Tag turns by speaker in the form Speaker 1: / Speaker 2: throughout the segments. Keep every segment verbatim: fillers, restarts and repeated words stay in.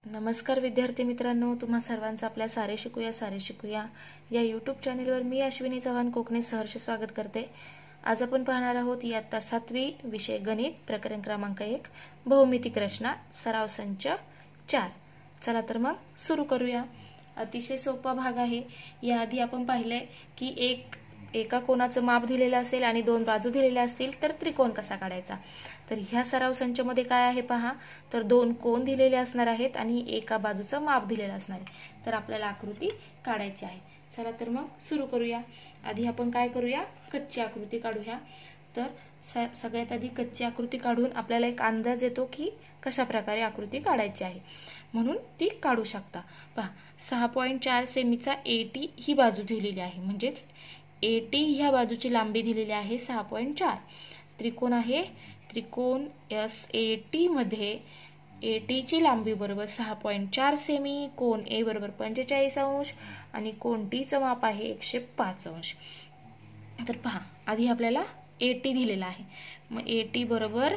Speaker 1: नमस्कार विद्यार्थी मित्रांनो, तुम्हा सर्वांचं आपल्या सारे शिकूया सारे शिकूया या यूट्यूब चॅनलवर मी अश्विनी चव्हाण कोकणे सहर्ष स्वागत करते। आज आपण पाहणार आहोत इयत्ता सातवी विषय गणित प्रकरण क्रमांक एक बहुमितिक रचना सराव संच चार। चला तर मग सुरू करूया। अतिशय सोपा भाग आहे। याआधी आपण पाहिले की एक एका कोणाचं माप दिलेलं असेल आणि दोन बाजू दिलेल्या असतील तर त्रिकोण कसा काढायचा। तर ह्या सराव संचामध्ये काय आहे पहा, तर दोन कोण दिलेले असणार आहेत आणि एका बाजूचं माप दिलेलं असणार आहे। तर आपल्याला आकृती काढायची आहे। चला तर मग सुरू करूया। आधी आपण काय करूया, कच्ची आकृती काढूया। तर सगळ्यात आधी कच्ची आकृती काढून आपल्याला एक अंदाज येतो की कशा प्रकारे आकृती काढायची आहे, म्हणून ती काढू शकता। पहा, सहा पॉईंट चार सेमीचा एटी ही बाजू दिलेली आहे, म्हणजेच एटी ह्या बाजूची लांबी दिलेली आहे सहा पॉईंट चार। त्रिकोण आहे, त्रिकोण एस ए टी मध्ये एटी ची लांबी बरोबर सहा पॉईंट चार सेमी, कोण ए बरोबर पंचेचाळीस अंश आणि कोण टी चं माप आहे एकशे पाच अंश। तर पहा, आधी आपल्याला एटी दिलेला आहे, मग एटी बरोबर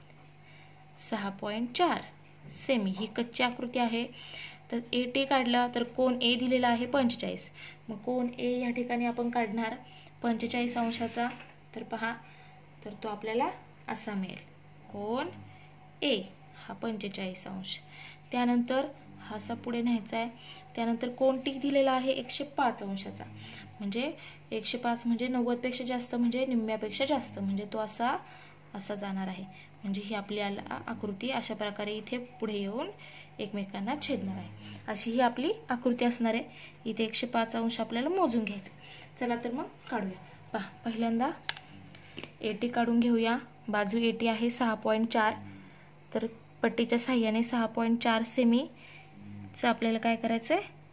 Speaker 1: सहा पॉईंट चार सेमी ही कच्ची आकृती आहे। तर एटी काढला तर कोण ए दिलेला आहे पंचेचाळीस, मग कोण ए या ठिकाणी आपण काढणार पंचेचाळीस अंशाचा। तर पहा, तर तो आपल्याला असा मिळेल, कोण ए हा पंचेचाळीस अंश। त्यानंतर हा असा पुढे न्यायचा आहे। त्यानंतर कोण टी दिलेला आहे एकशे पाच अंशाचा, म्हणजे एकशे पाच म्हणजे नव्वद पेक्षा जास्त, म्हणजे निम्म्यापेक्षा जास्त, म्हणजे तो असा असा जाणार आहे। म्हणजे ही आपली आकृती अशा प्रकारे इथे पुढे येऊन एकमेकांना छेदणार आहे। अशी ही आपली आकृती असणार आहे। इथे एकशे पाच अंश आपल्याला मोजून घ्यायचे। चला तर मग काढूया। पहा, पहिल्यांदा एटी काढून घेऊया। बाजू एटी आहे सहा पॉईंट चार, तर पट्टीच्या साह्याने सहा पॉईंट चार सेमी च आपल्याला काय करायचंय,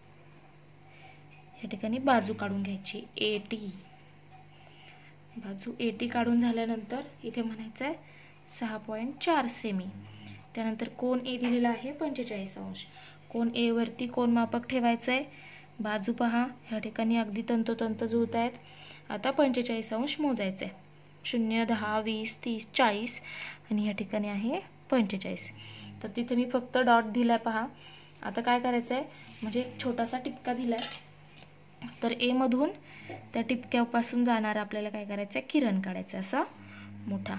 Speaker 1: या ठिकाणी बाजू काढून घ्यायची एटी। बाजू एटी काढून झाल्यानंतर इथे म्हणायचंय सहा पॉईंट चार सेमी। त्यानंतर कोण ए दिलेला आहे पंचेचाळीस अंश, कोण ए वरती कोण मापक ठेवायचंय। बाजू पहा, या ठिकाणी अगदी तंतोतंत जुळत आहेत। आता पंचेचाळीस अंश मोजायचंय, शून्य दहा वीस तीस चाळीस आणि या ठिकाणी आहे पंचेचाळीस। तर तिथे मी फक्त डॉट दिलाय पहा। आता काय करायचंय, म्हणजे एक छोटासा टिपका दिलाय, तर ए मधून त्या टिपक्यापासून जाणार आपल्याला काय करायचंय, किरण काढायचं असा मोठा।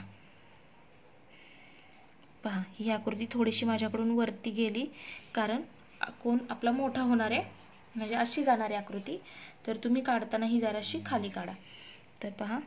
Speaker 1: पहा, ही आकृती थोडीशी माझ्याकडून वरती गेली, कारण कोण आपला मोठा होणार आहे, म्हणजे अशी जाणारी आकृती। तर तुम्ही काढताना ही जराशी खाली काढा। तर पहा,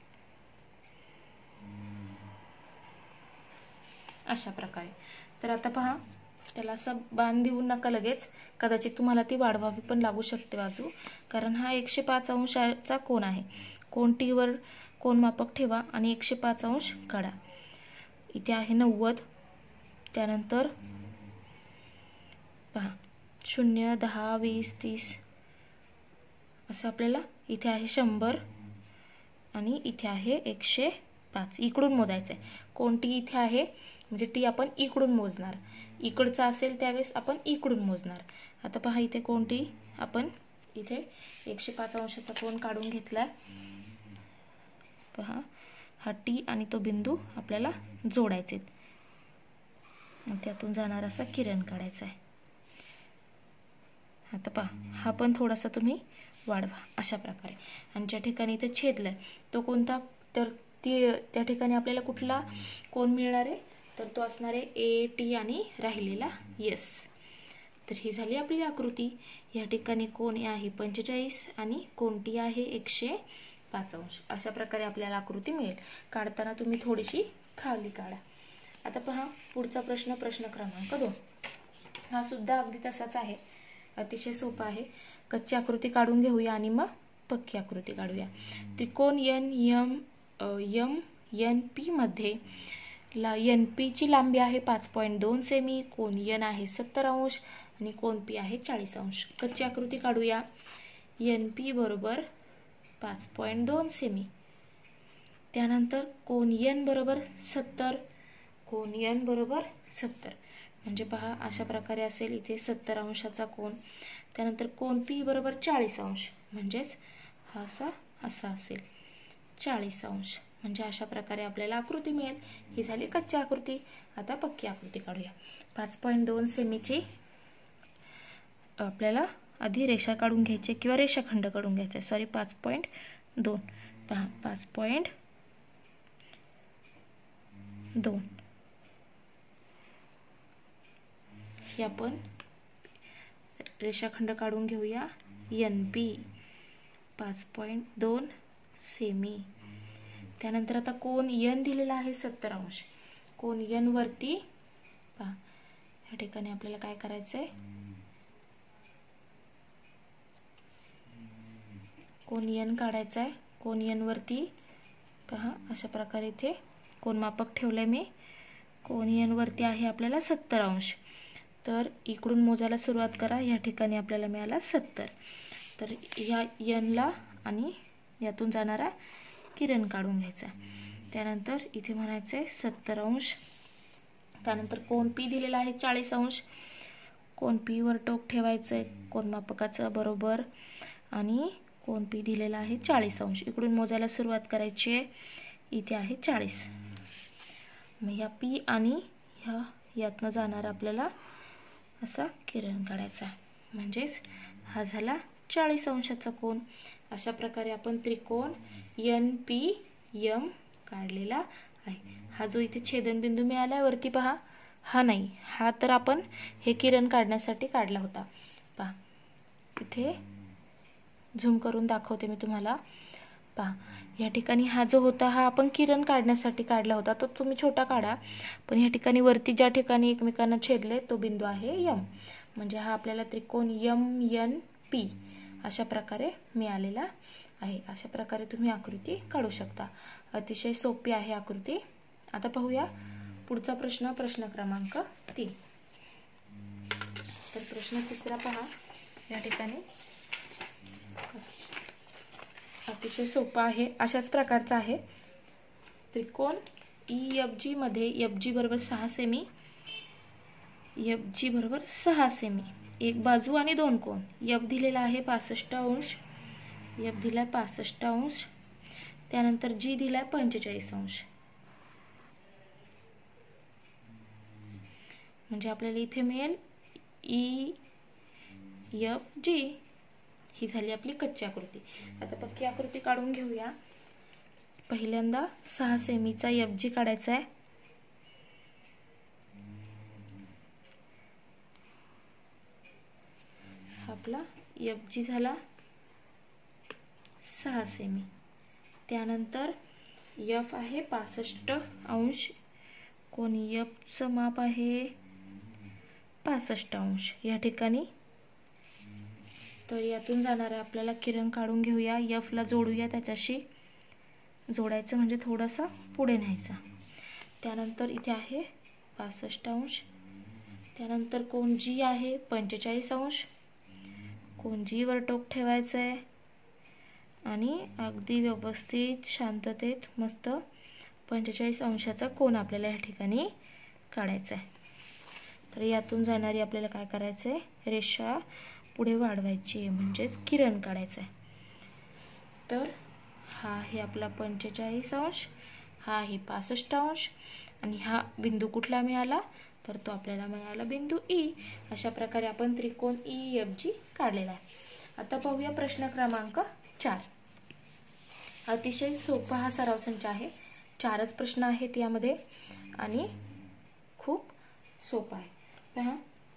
Speaker 1: अशा प्रकारे। तर आता पहा, त्याला असं बांध देऊन नका लगेच, कदाचित तुम्हाला ती वाढवावी पण लागू शकते बाजू, कारण हा एकशे पाच अंशाचा कोण आहे। कोण टी वर कोण मापक ठेवा आणि एकशे पाच अंश काढा। इथे आहे नव्वद, त्यानंतर पहा शून्य दहा वीस तीस असं आपल्याला इथे आहे शंभर आणि इथे आहे एकशे पाच। इकडून मोजायचंय, कोण टी इथे आहे म्हणजे टी आपण इकडून मोजणार, इकडचा असेल त्यावेळेस आपण इकडून मोजणार। आता पहा, इथे कोण टी आपण इथे एकशे पाच अंशाचा कोण काढून घेतलाय। पहा, हा टी आणि तो बिंदू आपल्याला जोडायचे, त्यातून जाणार असा किरण काढायचा आहे। आता पहा, हा पण थोडासा तुम्ही वाढवा अशा प्रकारे। आणि ज्या ठिकाणी इथे छेदलाय तो कोणता, तर ती त्या ठिकाणी आपल्याला कुठला कोण मिळणार आहे, तर तो असणार आहे ए टी आणि राहिलेला यस। तर ही झाली आपली आकृती। या ठिकाणी कोण ए आहे पंचेचाळीस आणि कोण टी आहे एकशे पाच अंश। अशा प्रकारे आपल्याला आकृती मिळेल। काढताना तुम्ही थोडीशी खाली काढा। आता पहा, पुढचा प्रश्न, प्रश्न क्रमांक दोन। हा सुद्धा अगदी तसाच आहे, अतिशय सोपा आहे। कच्ची आकृती काढून घेऊया आणि मग पक्की आकृती काढूया। त्रिकोण N M M N P मध्ये ला एन पी ची लांबी आहे पाच पॉईंट दोन सेमी, कोण एन आहे सत्तर अंश आणि कोण पी आहे चाळीस अंश। कच्ची आकृती काढूया। एन पी बरोबर पाच पॉईंट दोन सेमी, त्यानंतर कोण एन बरोबर सत्तर, कोण एन बरोबर सत्तर, म्हणजे पहा अशा प्रकारे असेल इथे सत्तर अंशाचा कोण। त्यानंतर कोण पी बरोबर चाळीस अंश, म्हणजेच हा असा असा असेल चाळीस अंश। म्हणजे अशा प्रकारे आपल्याला आकृती मिळेल। ही झाली कच्ची आकृती। आता पक्की आकृती काढूया। पाच पॉईंट दोन सेमीची आपल्याला आधी रेषा काढून घ्यायची किंवा रेषाखंड काढून घ्यायचा आहे. सॉरी पाच पॉईंट दोन पहा पाच पॉईंट दोन हे आपण रेषाखंड काढून घेऊया. एन पी पाच पॉईंट दोन सेमी. त्यानंतर आता कोन यन दिलेला आहे सत्तर अंश. कोन यन वरती पहा या ठिकाणी आपल्याला काय करायचंय, कोन यन काढायचा आहे. कोन यन वरती पहा अशा प्रकारे इथे कोनमापक ठेवलंय मी. कोन यन वरती आहे आपल्याला सत्तर अंश. तर इकडून मोजायला सुरुवात करा. या ठिकाणी आपल्याला मिळाला सत्तर. तर ह्या यनला आणि यातून जाणारा किरण काढून घ्यायचा. त्यानंतर इथे म्हणायचं आहे सत्तर अंश. त्यानंतर कोन पी दिलेला आहे चाळीस अंश. कोन पी वर टोक ठेवायचं आहे कोनमापकाचं बरोबर आणि कोन पी दिलेला आहे चाळीस अंश. इकडून मोजायला सुरुवात करायची आहे. इथे आहे चाळीस. मग ह्या पी आणि ह्या यातनं जाणार आपल्याला असा किरण काढायचा. म्हणजेच हा झाला चाळीस अंशाचा कोन. अशा प्रकारे आपण त्रिकोण एन पी एम काढलेला आहे. हा जो इथे छेदनबिंदू मिळाला वरती पहा, हा नाही, हा तर आपण हे किरण काढण्यासाठी काढला होता. पहा इथे झूम करून दाखवते मी तुम्हाला. पहा या ठिकाणी हा जो होता हा आपण किरण काढण्यासाठी काढला होता. तो तुम्ही छोटा काढा, पण या ठिकाणी वरती ज्या ठिकाणी एकमेकांना छेदले तो बिंदू आहे यम. म्हणजे हा आपल्याला त्रिकोण यम एन पी अशा प्रकारे मिळालेला आहे. अशा प्रकारे तुम्ही आकृती काढू शकता. अतिशय सोपी आहे आकृती. आता पाहूया पुढचा प्रश्न, प्रश्न क्रमांक तीन. तर प्रश्न तिसरा पहा या ठिकाणी अतिशय सोपा आहे. अशाच प्रकारचा आहे. त्रिकोण ई एफ जी मध्ये एफ जी बरोबर सहा सेमी, एफ जी बरोबर सहा सेमी, एक बाजू आणि दोन कोन. एफ दिलेला आहे पासष्ट अंश, एफ दिलाय पासष्ट अंश. त्यानंतर जी दिलाय पंचेचाळीस अंश. म्हणजे आपल्याला इथे मिळेल ई एफ जी. ही झाली आपली कच्ची आकृती. आता पक्की आकृती काढून घेऊया. पहिल्यांदा सहा सेमीचा एफ जी काढायचा आहे. आपला एफ जी झाला सहा सेमी. त्यानंतर एफ आहे पासष्ट अंश. कोण एफचं माप आहे पासष्ट अंश या ठिकाणी. तर यातून जाणारे आपल्याला किरण काढून घेऊया. एफ ला जोडूया, त्याच्याशी जोडायचं म्हणजे थोडासा पुढे न्यायचा. त्यानंतर इथे आहे पासष्ट अंश. त्यानंतर कोण जी आहे पंचेचाळीस अंश. कोण जी वर टोक ठेवायचं आहे आणि अगदी व्यवस्थित शांततेत मस्त पंचेचाळीस अंशाचा कोन आपल्याला या ठिकाणी काढायचा आहे. तर यातून जाणारी आपल्याला काय करायचं आहे, रेषा पुढे वाढवायची आहे, म्हणजेच किरण काढायचं आहे. तर हा आहे आपला पंचेचाळीस अंश, हा आहे पासष्ट अंश आणि हा बिंदू कुठला मिळाला, तर तो आपल्याला मिळाला बिंदू ई. अशा प्रकारे आपण त्रिकोण ई एफ जी काढलेला आहे. आता पाहूया प्रश्न क्रमांक चार. अतिशय सोपा हा सराव संच आहे. चारच प्रश्न आहेत यामध्ये आणि खूप सोपा आहे. पहा,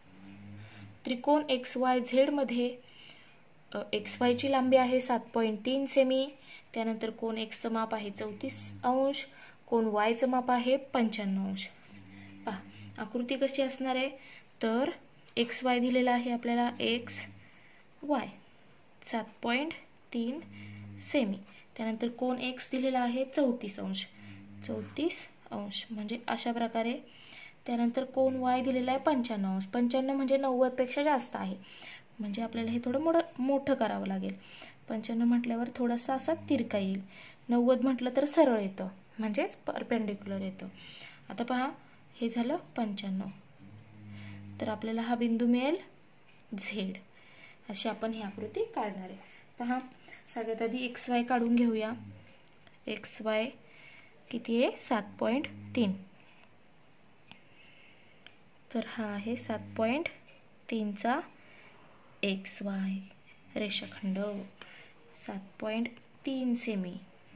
Speaker 1: त्रिकोण एक्स वाय झेड मध्ये एक्स वाय ची लांबी आहे सात पॉईंट तीन सेमी. त्यानंतर कोण एक्सचं माप आहे चौतीस अंश, कोण वायचं माप आहे पंच्याण्णव अंश. पहा आकृती कशी असणार आहे, तर एक्स वाय दिलेला आहे आपल्याला, एक्स वाय सात पॉईंट तीन सेमी. त्यानंतर कोण एक्स दिलेला आहे चौतीस अंश, चौतीस अंश म्हणजे अशा प्रकारे. त्यानंतर कोण वाय दिलेला आहे पंच्याण्णव अंश, पंच्याण्णव म्हणजे नव्वद पेक्षा जास्त आहे, म्हणजे आपल्याला हे थोडं मोठं मोठं करावं लागेल. पंच्याण्णव म्हटल्यावर थोडासा असा तिरका येईल, नव्वद म्हटलं तर सरळ येतं, म्हणजेच परपेंडिक्युलर येतं. आता पहा हे झालं पंच्याण्णव. तर आपल्याला हा बिंदू मिळेल झेड. अशी आपण ही आकृती काढणार आहे. पहा सगळ्यात आधी एक्स वाय काढून घेऊया. एक्स वाय किती आहे सात पॉईंट तीन. तर हा आहे सात पॉईंट तीनचा एक्स वाय रेषाखंड सात पॉईंट तीन सेमी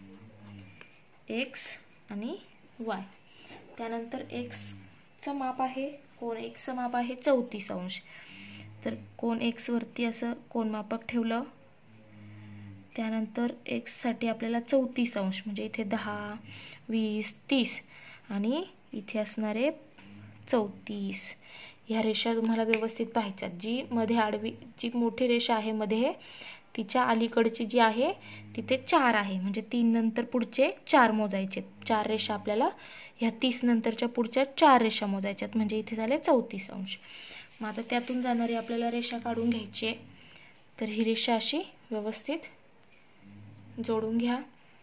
Speaker 1: एक्स आणि वाय. त्यानंतर एक्सचं माप आहे, कोन एक्सचं माप आहे चौतीस अंश. तर कोन एक्स वरती असं कोनमापक ठेवलं. त्यानंतर एक्ससाठी आपल्याला चौतीस अंश म्हणजे इथे दहा वीस तीस आणि इथे असणारे चौतीस. ह्या रेषा तुम्हाला व्यवस्थित पाहायच्यात. जी मध्ये आडवी जी मोठी रेषा आहे मध्ये, तिच्या अलीकडची जी आहे तिथे चार आहे, म्हणजे तीन नंतर पुढचे चार मोजायचे. चार रेषा आपल्याला ह्या तीस नंतरच्या पुढच्या चार रेषा मोजायच्यात, म्हणजे इथे झाले चौतीस अंश. मग आता त्यातून जाणारी आपल्याला रेषा काढून घ्यायची आहे. तर ही रेषा अशी व्यवस्थित जोडून घ्या.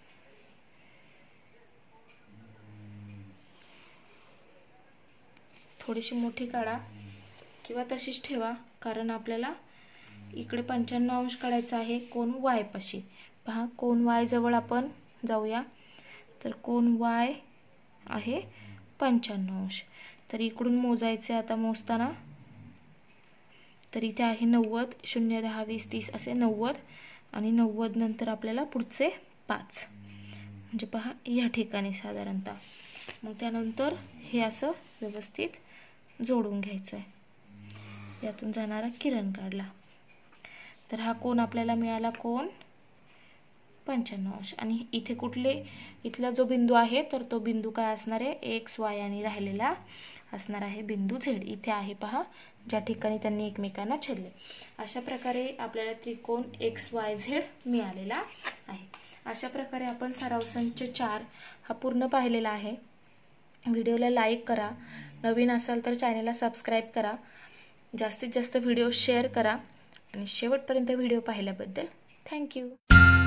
Speaker 1: थोडीशी मोठी काढा किंवा तशीच ठेवा, कारण आपल्याला इकडे पंच्याण्णव अंश काढायचा आहे कोन वाय पाशी. पहा, कोन वाय जवळ आपण जाऊया. तर कोन वाय आहे पंच्याण्णव अंश. तर इकडून मोजायचे आता मोजताना. तर इथे आहे नव्वद, शून्य दहा वीस तीस असे नव्वद आणि नव्वद नंतर आपल्याला पुढचे पाच, म्हणजे पहा या ठिकाणी साधारणतः. मग त्यानंतर हे असं व्यवस्थित जोडून घ्यायचं आहे. यातून जाणारा किरण काढला. तर हा कोन आपल्याला मिळाला कोन पंच्याण्णव अंश. आणि इथे कुठले इथला जो बिंदू आहे तर तो बिंदू काय असणार आहे, एक्स वाय आणि राहिलेला असणार आहे बिंदू झेड. इथे आहे पहा, ज्या ठिकाणी त्यांनी एकमेकांना छेदले. अशा प्रकारे आपल्याला त्रिकोण एक्स वाय झेड मिळालेला आहे. अशा प्रकारे आपण सराव संच चार हा पूर्ण पाहिलेला आहे. व्हिडिओला लाईक करा, नवीन असाल तर चॅनलला सबस्क्राईब करा, जास्तीत जास्त व्हिडिओ शेअर करा आणि शेवटपर्यंत व्हिडिओ पाहिल्याबद्दल थँक्यू.